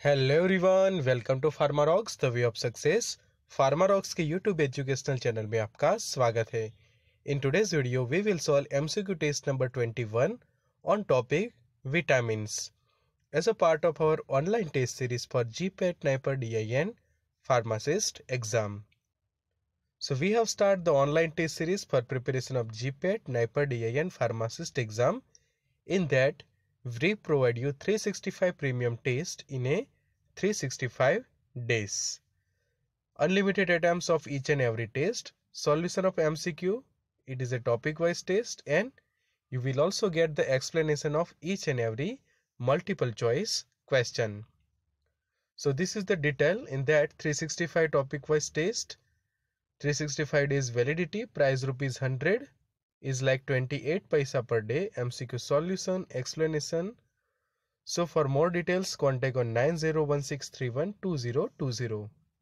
Hello everyone, welcome to Pharmarocks the way of success. Pharmarocks के YouTube educational channel में आपका स्वागत है। In today's video we will solve MCQ test number 21 on topic vitamins as a part of our online test series for GPAT NIPER DIN pharmacist exam. So we have started the online test series for preparation of GPAT NIPER DIN pharmacist exam. In that, we provide you 365 premium test in a 365 days. Unlimited attempts of each and every test. Solution of MCQ. It is a topic wise test and you will also get the explanation of each and every multiple choice question. So this is the detail in that 365 topic wise test. 365 days validity, price ₹100 is like 28 paisa per day. MCQ solution, explanation. So for more details, contact on 9016312020.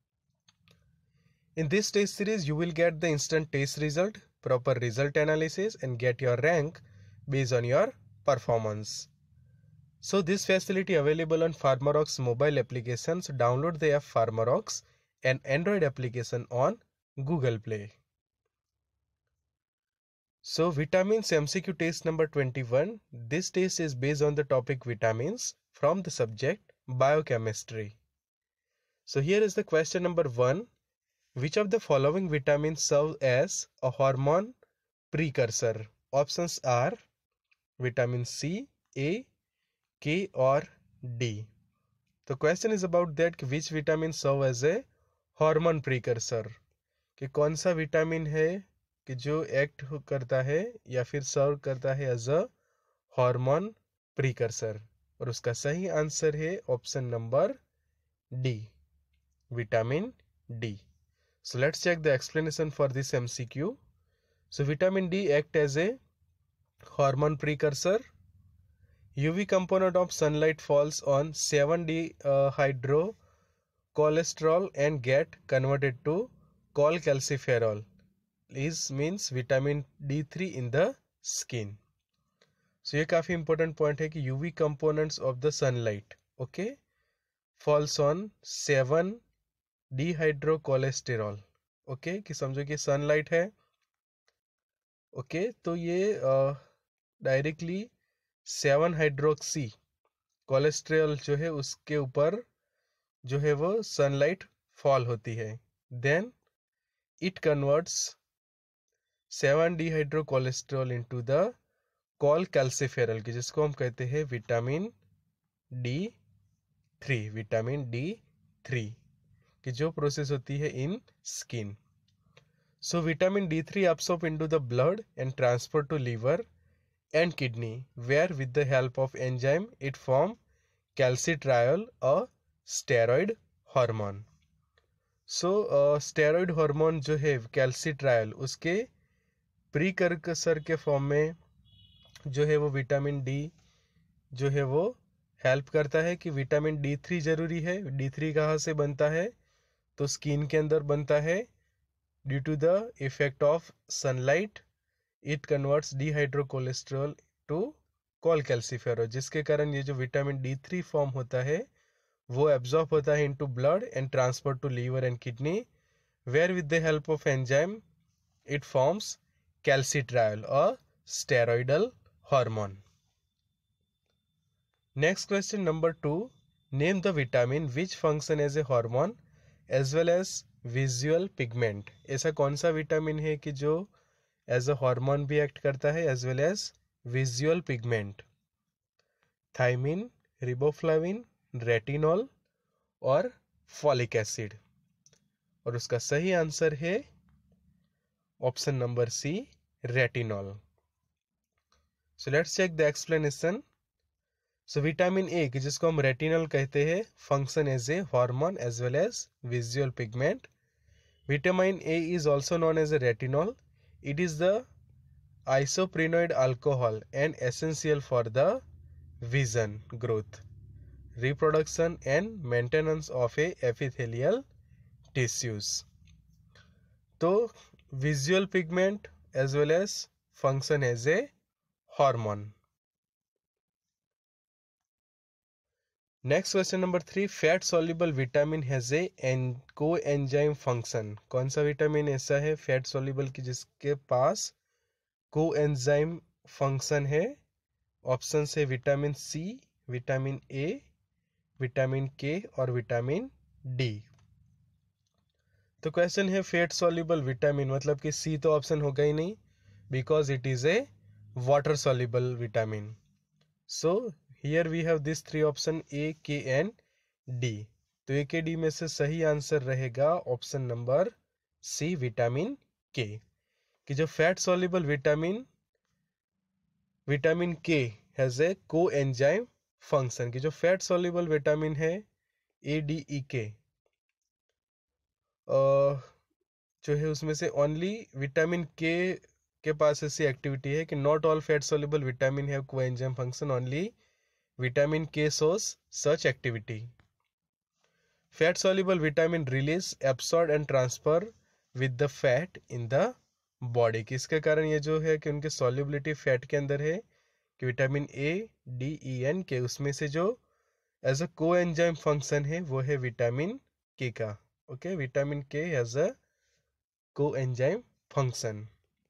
In this test series, you will get the instant test result, proper result analysis and get your rank based on your performance. So this facility available on Pharmarox mobile applications. Download the app Pharmarox and Android application on Google Play. So vitamins MCQ test number 21. This test is based on the topic vitamins from the subject biochemistry. So here is the question number 1. Which of the following vitamins serve as a hormone precursor? Options are vitamin C, A, K or D. The question is about that which vitamin serve as a hormone precursor. कि कौन सा vitamin है कि जो act करता है या फिर सर्व करता है एज अ हार्मोन प्रीकर्सर, और उसका सही आंसर है option number D, vitamin D. So let's check the explanation for this MCQ. So vitamin D act as a hormone precursor. UV component of sunlight falls on 7-dehydrocholesterol and get converted to cholecalciferol. Is means vitamin D3 in the skin. So ये काफी important point है कि UV components of the sunlight, okay, falls on 7-dehydrocholesterol. okay, कि समझो कि sunlight है, okay, तो ये डायरेक्टली 7-हाइड्रोक्सी कोलेस्ट्रॉल जो है उसके ऊपर जो है वो सनलाइट फॉल होती है. Then it converts 7-dehydrocholesterol into the cholecalciferol की जिसको हम कहते हैं विटामिन D3. विटामिन D3 की जो प्रोसेस होती है in skin. So vitamin D3 absorb into the blood and transfer to liver and kidney, where with the help of enzyme it form calcitriol, a steroid hormone. So steroid hormone जो है calcitriol उसके precursor के form में जो है वो vitamin D जो है वो हेल्प करता है कि विटामिन D3 जरूरी है. D3 कहाँ से बनता है? तो स्किन के अंदर बनता है. Due to the effect of sunlight it converts dehydrocholesterol to cholecalciferol, जिसके कारण ये जो विटामिन D3 फॉर्म होता है वो एब्जॉर्ब होता है into blood and transfer to liver and kidney, where with the help of enzyme it forms calcitriol, a steroidal hormone. Next question number 2. Name the vitamin which function as a hormone as well as visual pigment. ऐसा कौन सा vitamin है कि जो as a hormone भी act करता है as well as visual pigment? Thiamine, riboflavin, retinol और फॉलिक एसिड. और उसका सही आंसर है option number C, retinol. So let's check the explanation. So vitamin A की जिसको हम रेटिनॉल कहते हैं function as a hormone as well as visual pigment. Vitamin A is also known as a retinol. It is the isoprenoid alcohol and essential for the vision, growth, reproduction and maintenance of a epithelial tissues. तो visual pigment as well as function as a hormone. Next question number 3, fat soluble vitamin has a coenzyme function. कौन सा vitamin ऐसा है fat soluble की जिसके पास coenzyme function है? Option है vitamin C, vitamin A, vitamin K और विटामिन डी। तो क्वेश्चन है फैट सॉल्युबल विटामिन, मतलब कि सी तो ऑप्शन होगा ही नहीं because it is a water soluble vitamin. So here we have this three option A, K and D. तो ए के डी में से सही आंसर रहेगा ऑप्शन नंबर सी, विटामिन के। कि जो fat soluble vitamin K has a coenzyme function. की जो फैट सॉल्युबल विटामिन है ADEK जो है उसमें से ओनली विटामिन के पास ऐसी एक्टिविटी है कि not all fat soluble vitamin have coenzyme function, only vitamin K shows such activity. Fat soluble vitamin release, absorb and transfer with the fat in the body. किसके कारण ये जो है कि उनकी सॉल्युबिलिटी फैट के अंदर है कि विटामिन ADEN के उसमें से जो एज अ कोएंजाइम फंक्शन है वो है विटामिन के का। Okay, vitamin K as a coenzyme function.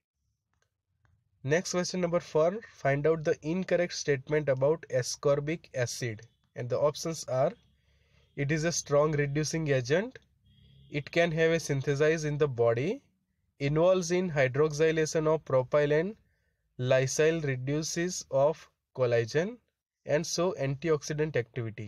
Next question number 4, find out the incorrect statement about ascorbic acid, and the options are: it is a strong reducing agent, it can have a synthesis in the body, involves in hydroxylation of propyl and lysyl reduces of collagen, and so antioxidant activity।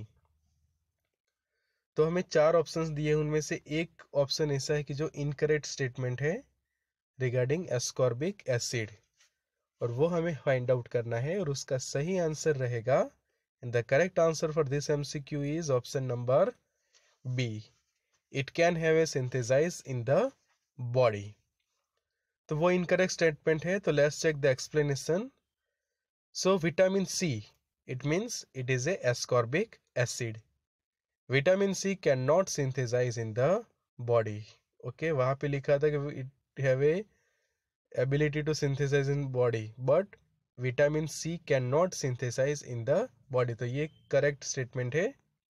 तो हमें चार options दिए, उनमें से एक option ऐसा है कि जो इनकरेक्ट स्टेटमेंट है रिगार्डिंग एस्कॉर्बिक एसिड, और वो हमें फाइंड आउट करना है, और उसका सही आंसर रहेगा, and the correct answer for this MCQ is option number B, it can have a synthesize in the body. तो वो इनकरेक्ट स्टेटमेंट है। तो let's check the explanation. So vitamin C, it means it is a ascorbic acid. Vitamin C can not synthesize in the body. Okay, वहां पे लिखा था कि it have a ability to synthesize in body, but vitamin C cannot synthesize in the body। तो ये correct statement है।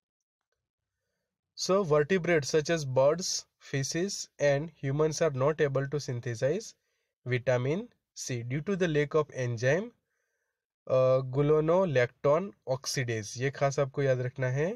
So vertebrates such as birds, fishes and humans are not able to synthesize vitamin C due to the lack of enzyme gulonolactone oxidase. ये खास आपको याद रखना है,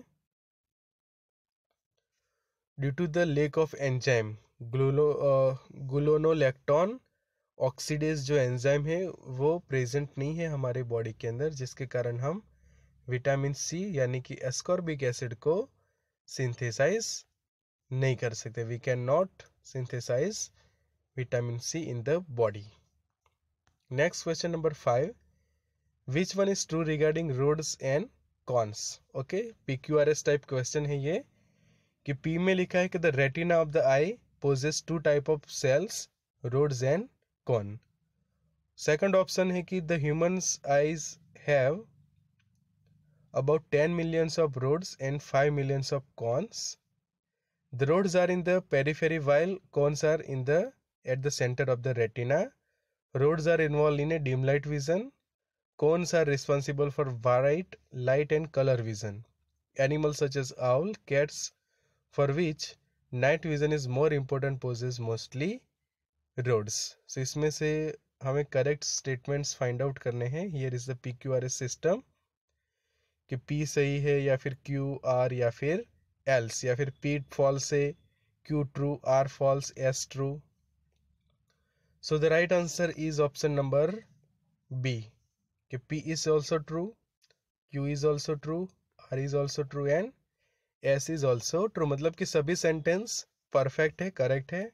due to the lack of enzyme gulonolactone oxidase जो enzyme है वो present नहीं है हमारे बॉडी के अंदर, जिसके कारण हम विटामिन सी यानी कि एस्कॉर्बिक एसिड को सिंथेसाइज नहीं कर सकते। We can not synthesize vitamin C in the body. Next question number 5, which one is true regarding rods and cones. Okay, PQRS type question है ये, कि पी में लिखा है कि the retina of the eye possess two type of cells, rods and cone. Second option है कि the humans eyes have about 10 millions of rods and 5 millions of cones. The rods are in the periphery while cones are in the at the center of the retina. Rods are involved in a dim light vision. Cones are responsible for bright light and color vision. Animals such as owl, cats, for which night vision is more important, possess mostly rods. So इसमें से हमें correct statements find out करने हैं। Here is the PQRS system, कि P सही है या फिर Q R या फिर एल्स, या फिर P फॉल्स है, Q true, R false, S true. So the right answer is option number B, कि P is also true, Q is also true, R is also true and S is also true. मतलब कि सभी sentence perfect है, correct है।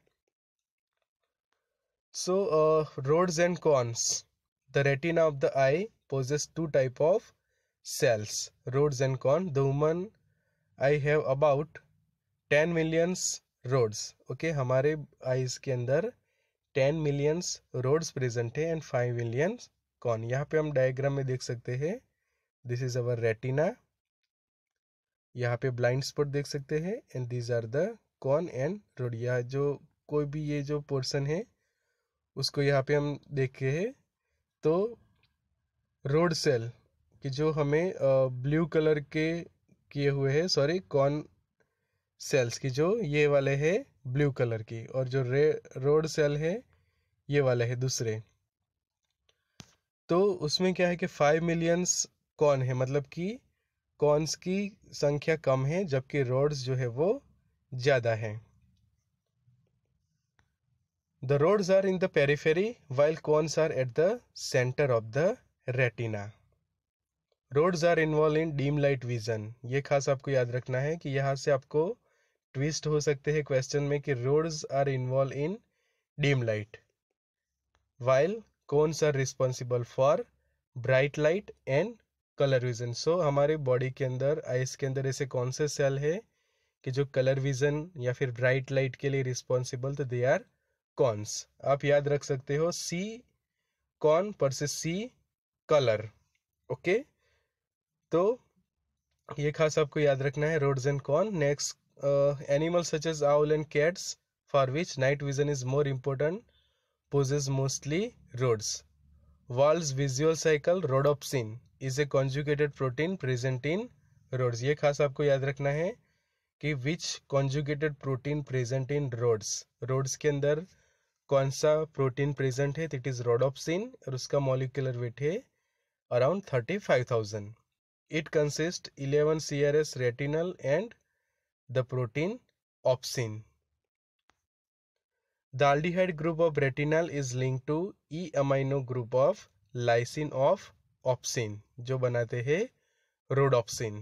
So rods and cones, the retina of the eye possess two type of cells, rods and cone. The human eye have about 10 millions rods. Okay, हमारे eyes के अंदर 10 millions rods present है and 5 millions cone। यहाँ पे हम diagram में देख सकते हैं, this is our retina, यहाँ पे ब्लाइंड स्पॉट देख सकते हैं, and these are the cone and rod। यह जो कोई भी ये जो पोर्शन है उसको यहाँ पे हम देखे हैं। तो रोड सेल की जो हमें ब्लू कलर के किए हुए हैं, सॉरी कॉर्न सेल्स की, जो ये वाले है ब्लू कलर की, और जो रोड सेल है ये वाले है दूसरे। तो उसमें क्या है कि 5 मिलियंस कॉर्न है, मतलब कि कॉर्न्स की संख्या कम है जबकि रोड्स जो है वो ज़्यादा है। The roads are in the periphery while cones are at the center of the retina. Roads are involved in dim light vision. ये खास आपको याद रखना है कि यहाँ से आपको ट्विस्ट हो सकते हैं क्वेश्चन में कि roads are involved in dim light while cones are responsible for bright light and color vision. So हमारे बॉडी के अंदर, आइस के अंदर ऐसे कौन से सेल है कि जो कलर विजन या फिर ब्राइट लाइट के लिए रिस्पॉन्सिबल, तो दे आर कॉन्स। आप याद रख सकते हो सी कॉन पर से सी कलर। ओके, तो ये खास आपको याद रखना है, rods and cone. Next, animals such as owl and cats for which night vision is more important possess mostly rods. Wald's visual cycle rhodopsin is a conjugated protein present in rods. ये खास आपको याद रखना है कि which conjugated protein present in rods के अंदर कौन सा प्रोटीन प्रेजेंट है, इट इज रोडोप्सिन, और उसका मॉलिक्यूलर वेट है around 35,000। It consist 11 CRS retinal and the protein opsin. The aldehyde group of retinal is link to e amino group of lysine of opsin, जो बनाते हैं rhodopsin.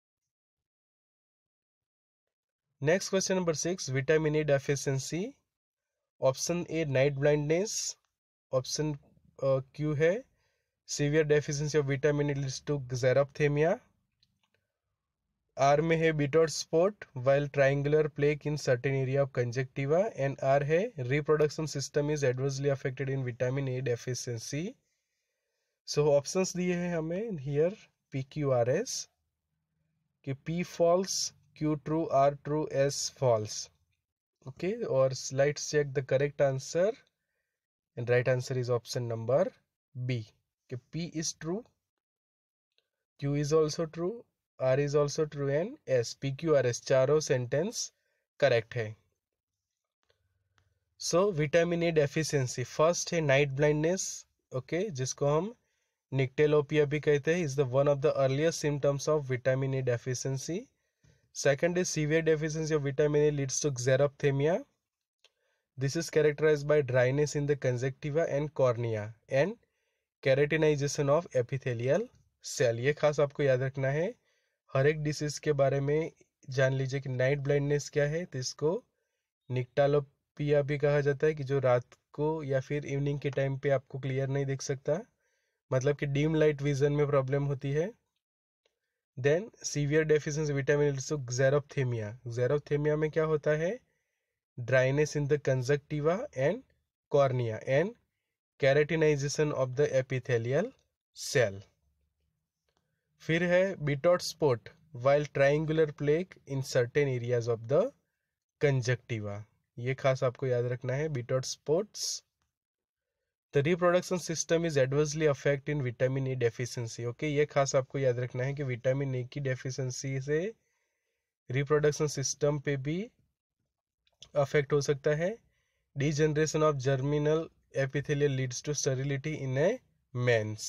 Next question number 6, vitamin A deficiency. Option A night blindness, option Q है severe deficiency of vitamin A leads to xerophthalmia, R में है Bitot spot while triangular plaque in certain area of conjunctiva, and R है reproduction system is adversely affected in vitamin A deficiency. So options दिए हैं हमें here PQRS कि P false, Q true, R true, S false. Okay, or let's check the correct answer, and right answer is option number B कि P is true, Q is also true, R is also true, and S, PQRS चारों sentence correct है। So vitamin A deficiency, first है night blindness, okay, जिसको हम nyctalopia भी कहते हैं, is the one of the earliest symptoms of vitamin A deficiency. Second is severe deficiency of vitamin A leads to xerophthemia. This is characterized by dryness in the conjunctiva and cornea and keratinization of epithelial cell. ये खास आपको याद रखना है, हर एक disease के बारे में जान लीजिए कि नाइट ब्लाइंडनेस क्या है, तो इसको निक्टालोपिया भी कहा जाता है, कि जो रात को या फिर इवनिंग के टाइम पे आपको क्लियर नहीं दिख सकता, मतलब कि डीम लाइट विजन में प्रॉब्लम होती है। Then severe deficiency vitamin leads to xerophthalmia. Xerophthalmia में क्या होता है, dryness in the conjunctiva and cornea and keratinization of the epithelial cell. फिर है Bitot spot while triangular plaque in certain areas of the conjunctiva. ये खास आपको याद रखना है, Bitot spots. The reproduction system is adversely affect in vitamin A deficiency. Okay, ये खास आपको याद रखना है कि विटामिन ए की डेफिशिएंसी से रिप्रोडक्शन सिस्टम पे भी अफेक्ट हो सकता है। Degeneration of germinal epithelial leads to sterility in a mens.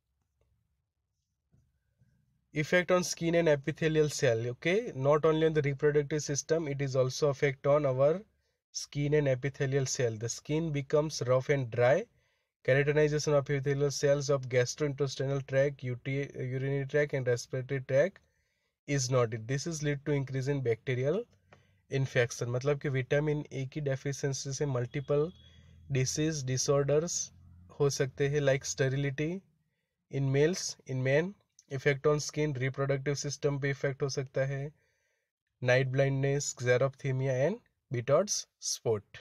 Effect on skin and epithelial cell. Okay, not only on the reproductive system, it is also affect on our skin and epithelial cell. The skin becomes rough and dry. Keratinization of epithelial cells of gastrointestinal tract, urinary tract and respiratory tract is noted. This is lead to increase in bacterial infection. मतलब कि vitamin A की deficiency से multiple disease disorders हो सकते हैं, like sterility in males, in man, effect on skin, reproductive system पे effect हो सकता है, night blindness, xerophthalmia and Bitot's spot.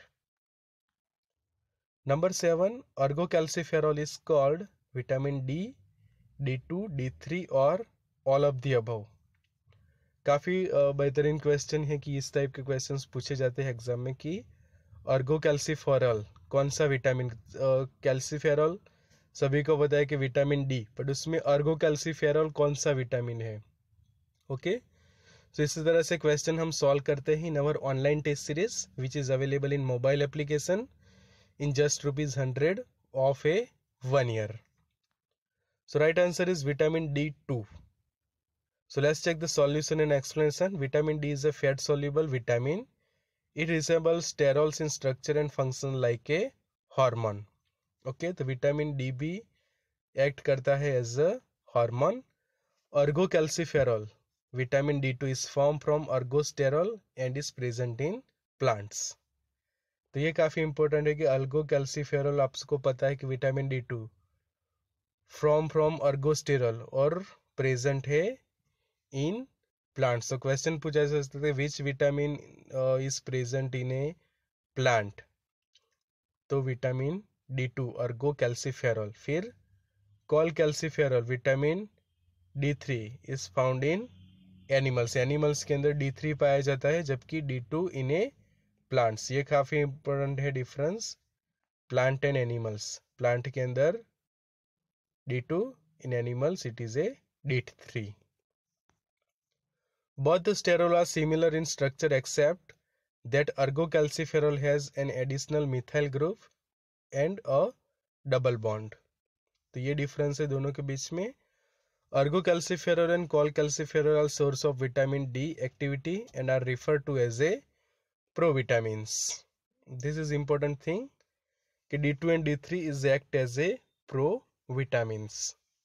Number 7, ergocalciferol is called vitamin D, D2, D3 और ऑल ऑफ दी अबव। काफ़ी बेहतरीन क्वेश्चन है कि इस टाइप के क्वेश्चंस पूछे जाते हैं एग्जाम में कि अर्गोकैल्सिफेरॉल कौन सा विटामिन, कैल्सिफेरॉल सभी को पता है कि विटामिन डी, बट उसमें अर्गोकैल्सिफेरॉल कौन सा विटामिन है। ओके, सो इसी तरह से क्वेश्चन हम सॉल्व करते हैं in our online test series which is available in mobile application in just ₹100 of a 1 year. So right answer is vitamin D2. So let's check the solution and explanation. Vitamin D is a fat soluble vitamin. It resembles sterols in structure and function like a hormone. Okay, तो vitamin D भी act करता है as a hormone. Ergocalciferol, vitamin D2 is formed from ergosterol and is present in plants. तो ये काफ़ी important है कि अल्गोकैल्सिफेरॉल आपको पता है कि विटामिन D2 फ्रॉम अर्गोस्टेरॉल और प्रेजेंट है इन प्लांट्स. तो क्वेश्चन पूछा जा सकता है which vitamin is present in a plant. तो विटामिन D2 अर्गोकैल्सिफेरॉल. फिर cholecalciferol vitamin D3 is found in animals. Animals के अंदर D3 पाया जाता है जबकि D2 इन ए प्लांट्स. ये काफ़ी इंपॉर्टेंट है difference plant and animals. Plant के अंदर D2, in animals it is a D3. Both the sterol are similar in structure except that ergocalciferol has an additional methyl group and a double bond. तो ये difference है दोनों के बीच में. Ergocalciferol and cholcalciferol are source of vitamin D activity and are referred to as a provitamins. This is important thing कि D2 and D3 is act as a provitamins.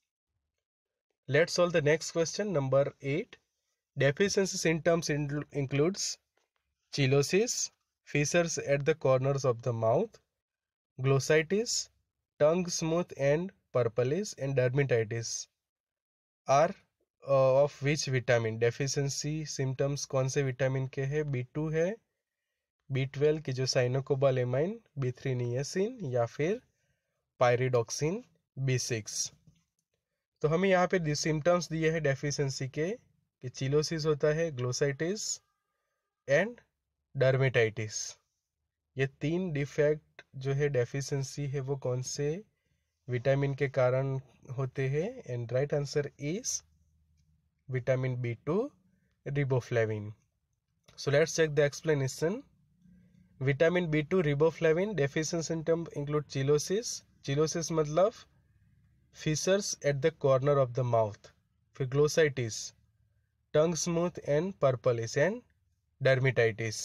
Let's solve the next question, number 8. Deficiency symptoms includes cheilosis, fissures at the corners of the mouth, glossitis, tongue smooth and purplish, and dermatitis. Are of which vitamin? Deficiency symptoms कौन से vitamin के है? B2 है, B12 की जो साइनोकोबालेमाइन, B3 niacin, या फिर pyridoxine B6. तो हमें यहाँ पे सिम्टम्स दिए हैं डेफिशिएंसी के कि चिलोसिस होता है, ग्लोसाइटिस एंड डर्मेटाइटिस. ये तीन डिफेक्ट जो है डेफिशिएंसी है वो कौन से विटामिन के कारण होते हैं? And right answer is vitamin B2 riboflavin. So let's check the explanation. Vitamin B2 riboflavin deficiency symptom include cheilosis. Cheilosis मतलब fissures at the corner of the mouth. फिर glossitis, tongue smooth and purplish, and dermatitis.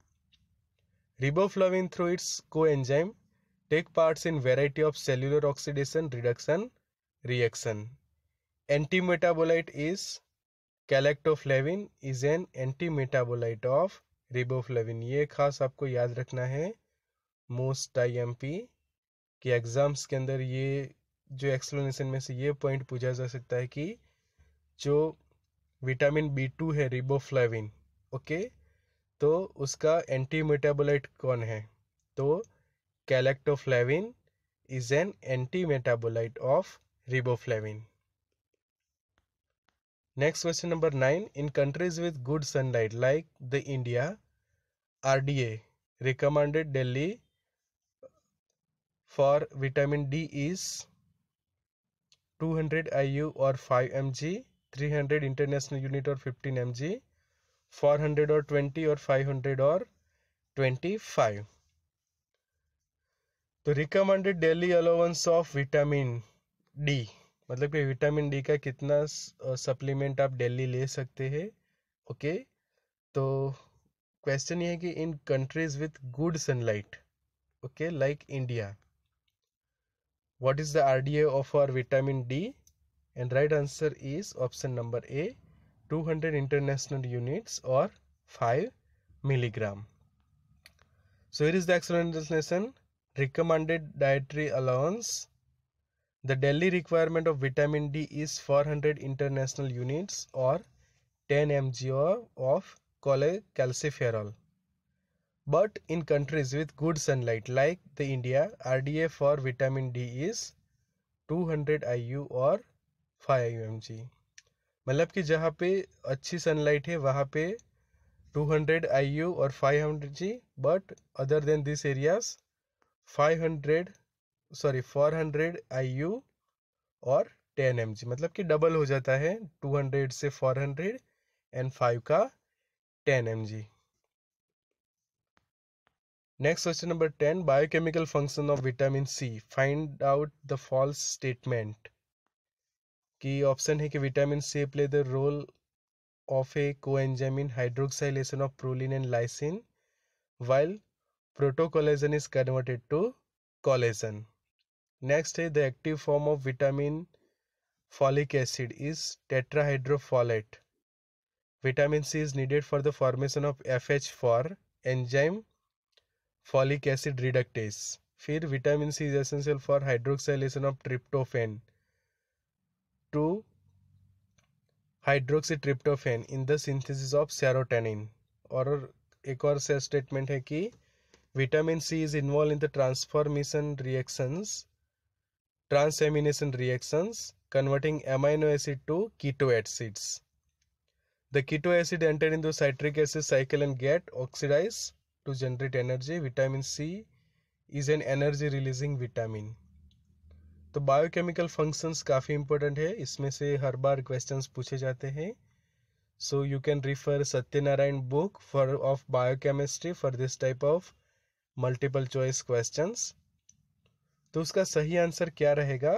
Riboflavin through its coenzyme take parts in variety of cellular oxidation reduction reaction. Antimetabolite is galactoflavin is an antimetabolite of riboflavin. ये खास आपको याद रखना है most IMP के exams के अंदर. ये जो एक्सप्लेनेशन में से ये पॉइंट पूछा जा सकता है कि जो विटामिन B2 है रिबोफ्लेविन, ओके, तो उसका एंटी मेटाबोलाइट कौन है? तो galactoflavin is an anti-metabolite of riboflavin. Next question, number 9. In countries with good sunlight like the India, RDA recommended Delhi for vitamin D is 200 IU or 5 mg, 300 international unit or 15 mg, 400 or 20 or 500 or 25. तो recommended daily allowance of vitamin D मतलब कि vitamin D का कितना supplement आप daily ले सकते हैं. Okay, तो क्वेश्चन ये है कि in countries with good sunlight, okay, like India, what is the RDA of our vitamin D? And right answer is option number A, 200 international units और 5 milligram. So here is the explanation. Recommended dietary allowance. The daily requirement of vitamin D is 400 international units or 10 mg of cholecalciferol. But in countries with good sunlight like the India, RDA for vitamin D is 200 IU or 5 mg. मतलब कि जहाँ पे अच्छी sunlight है वहाँ पे 200 IU और 500 mg, but other than these areas 400 IU और 10 mg, मतलब कि डबल हो जाता है 200 से 400 and 5 का 10 mg. Next question number 10, biochemical function of vitamin C. Find out the false statement. कि ऑप्शन है कि vitamin C play the role of a coenzyme in hydroxylation of proline and lysine while protocollagen is converted to collagen. Next है the active form of vitamin folic acid is tetrahydrofolate. Vitamin C is needed for the formation of FH4 enzyme folic acid reductase. फिर vitamin C is essential for hydroxylation of tryptophan to hydroxytryptophan in the synthesis of serotonin. और एक और statement है कि vitamin C is involved in the transamination reactions converting amino acid to keto acids. The keto acid enter into citric acid cycle and get oxidized to generate energy. Vitamin C is an energy releasing vitamin. तो biochemical functions काफ़ी important है, इसमें से हर बार questions पूछे जाते हैं. So you can refer Satyanarayana book for of biochemistry for this type of multiple choice questions. तो उसका सही आंसर क्या रहेगा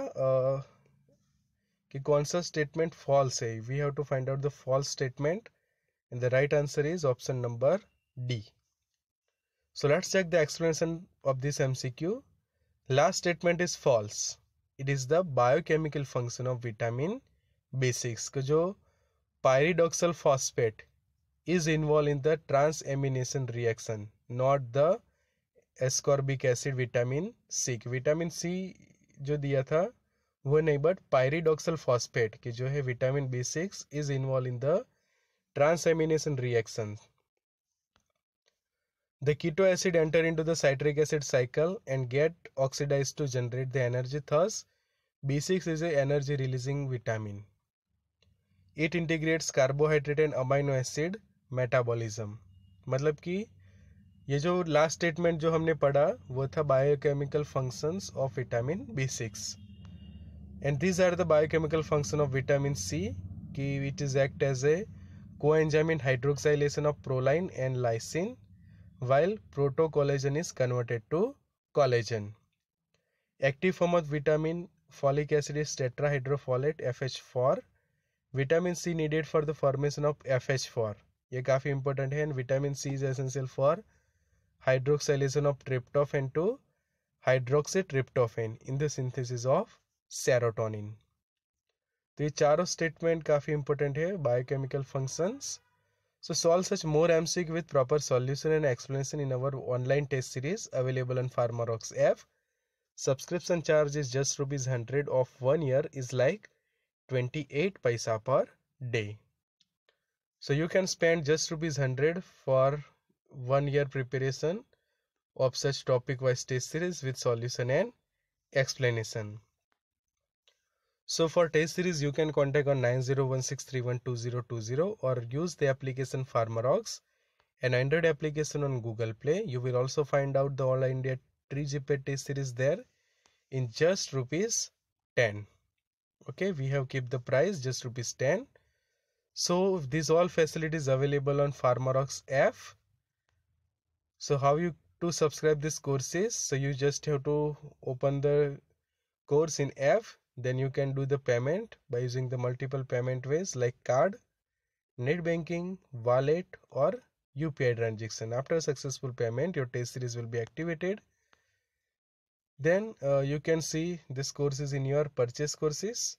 कि कौन सा स्टेटमेंट फॉल्स है. We have to find out the false statement and the right answer is option number D. So let's check the explanation of this MCQ. Last statement is false. It is the biochemical function of vitamin B6 को जो pyridoxal phosphate is involved in the transamination reaction, not the ascorbic acid vitamin C. Vitamin C जो दिया था वो नहीं, but pyridoxal phosphate की जो है vitamin B6 is involved in the transamination reaction. The keto acid enter into the citric acid cycle and get oxidized to generate the energy. Thus, B6 is an energy releasing vitamin. It integrates carbohydrate and amino acid metabolism. मतलब कि ये जो last statement जो हमने पढ़ा वो था biochemical functions of vitamin B6. And these are the biochemical function of vitamin C कि it is act as a coenzyme in hydroxylation of proline and lysine while protocollagen is converted to collagen. Active form of vitamin folic acid is tetrahydrofolate FH4. Vitamin C needed for the formation of FH4. ये काफ़ी important है. And vitamin C is essential for hydroxylation of tryptophan to hydroxytryptophan in the synthesis of serotonin. तो ये चारों statement काफ़ी important है biochemical functions. So solve such more MCQ with proper solution and explanation in our online test series available on Pharmarox app. Subscription charge is just ₹100 of 1 year is like 28 paisa per day. So you can spend just ₹100 for 1 year preparation of such topic wise test series with solution and explanation. So for test series, you can contact on 9016312020 or use the application Pharmarox, an Android application on Google Play. You will also find out the All India 3GPAT test series there in just ₹10. Okay, we have kept the price just ₹10. So these all facilities available on Pharmarox app. So how you to subscribe these courses? So you just have to open the course in app. Then you can do the payment by using the multiple payment ways like card, net banking, wallet or UPI transaction. After successful payment, your test series will be activated. Then you can see this courses in your purchase courses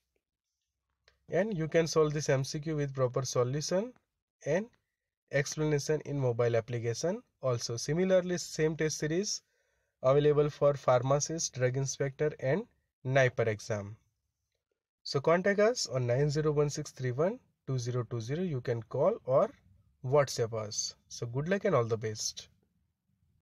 and you can solve this MCQ with proper solution and explanation in mobile application also. Similarly, same test series available for pharmacist, drug inspector and NIPER exam. So contact us on 9016312020. You can call or WhatsApp us. So good luck and all the best.